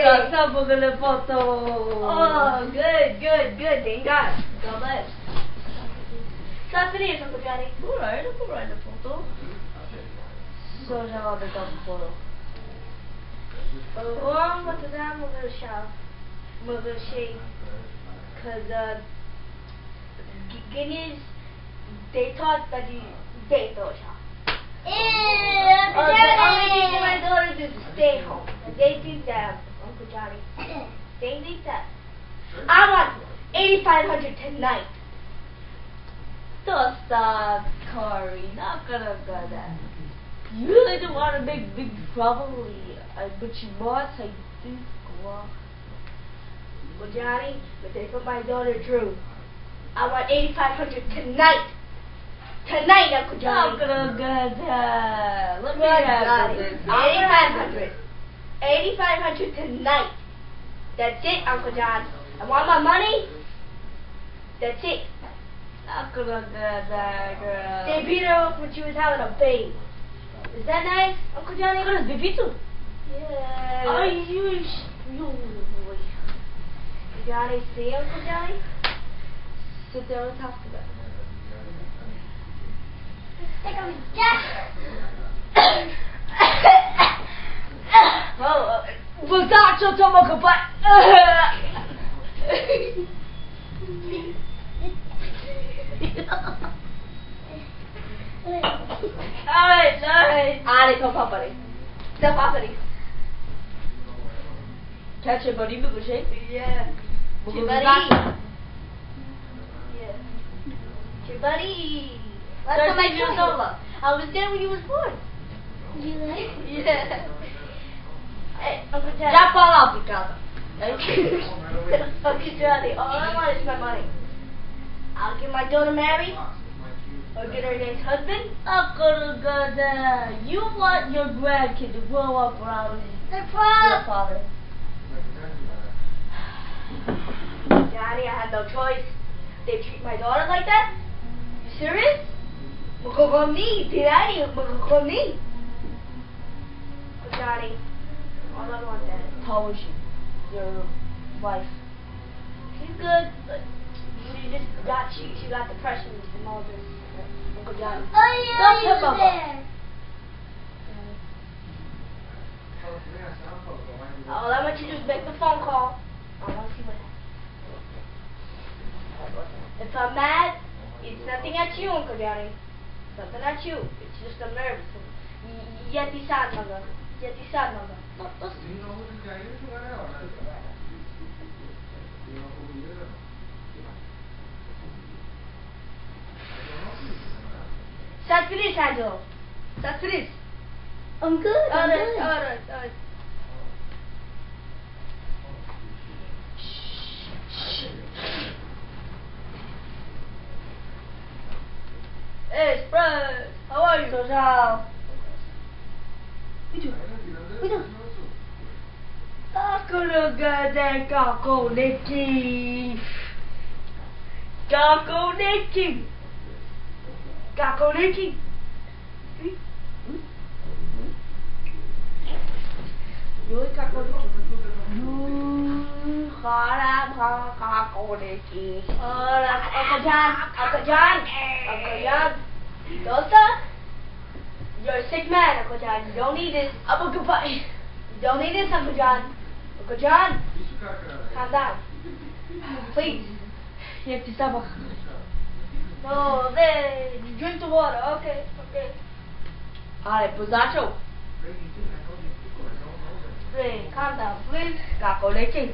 Kasama ka na photo. Oh, good. Thank God. God bless. Sa finish, Uncle Johnny. Alright na photo. So, siya ka bigyan ng photo. What the damn I'm gonna shave. Cause Guineas, they thought that they thought the only thing my daughter did is stay home. And they think that, Uncle Johnny, they think that I want 8,500 tonight. Don't stop, Corey. Not gonna go that. You really don't want to make big trouble. But you must, I think. Well, Johnny, but they put my daughter Drew. I want 8,500 tonight. Tonight, Uncle Johnny. Not gonna go that. Let me Good, have this. 8,500. 8,500 tonight. That's it, Uncle John. I want my money. That's it. Not gonna go that, girl. They beat her up when she was having a baby. Is that nice, Uncle Johnny? Good as baby too. Yeah. Oh, you. Johnny, see, Uncle Johnny? Sit there and talk to them. Versace Tomoko Butt. Alright. Ali, come on, buddy. Step off, buddy. Catch it, buddy. Move shape. Yeah. Buddy. Yeah. Buddy. Last time I years saw you. old. I was there when you was born. Yeah. Hey, Uncle Johnny. Já falava, Ricardo. Uncle Johnny, all I want is my money. I'll get my daughter married. Or get her next husband. You want your grandkid to grow up around Their your father. Johnny, I had no choice. They treat my daughter like that? You serious? Magagami, Tirani, magagami. Johnny, all I want that. How is she? Your wife? She's good, but she got depression and all this. Uncle Johnny. Don't tell Mama. All I want you to do is make the phone call. I want to see what happens. If I'm mad, it's nothing at you, Uncle Johnny. Nothing at you. It's just I'm nervous. Yeti sad, mother. Start finish, Angelo. Start finish. I'm good. Alright. Hey, Spurs, how are you? Social. Kakoliki. Yui kakoliki. Uncle John. Dosa, you're a sick man, Uncle John. You don't need this. You don't need this, Uncle John. Uncle John, calm down. Please. You have to stop. No, there. Drink the water. Okay. Alright, Posacho. Hey, calm down, please. Kakoliki.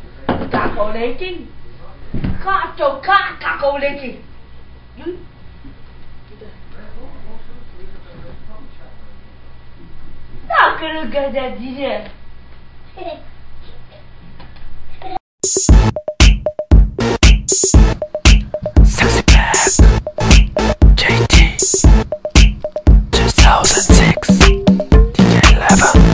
Not gonna get that DJ. Sexy back. JT 2006 DJ 11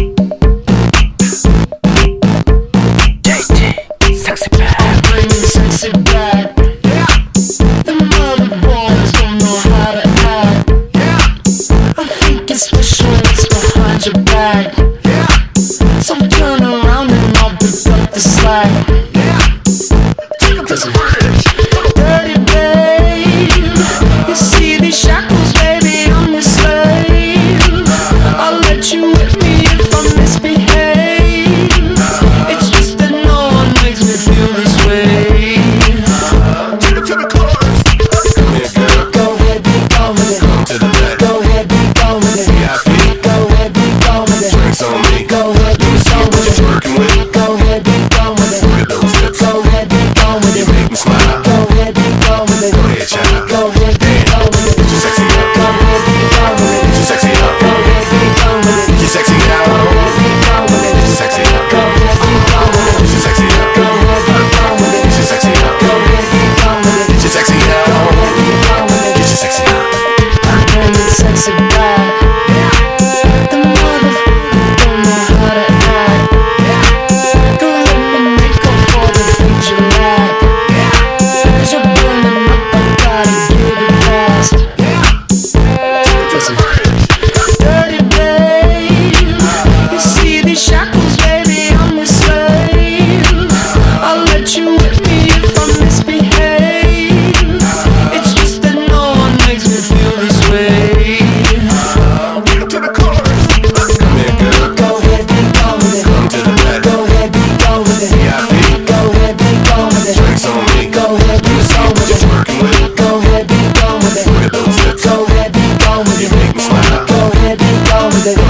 JT Sexy back. Bring me sexy back. The mother boys don't know how to act. I think it's special what's behind your back. So turn around.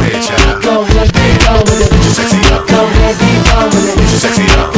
ahead, child. Go ahead, be gone with it. Get your sexy up. Go ahead, be gone with it. Get your sexy up.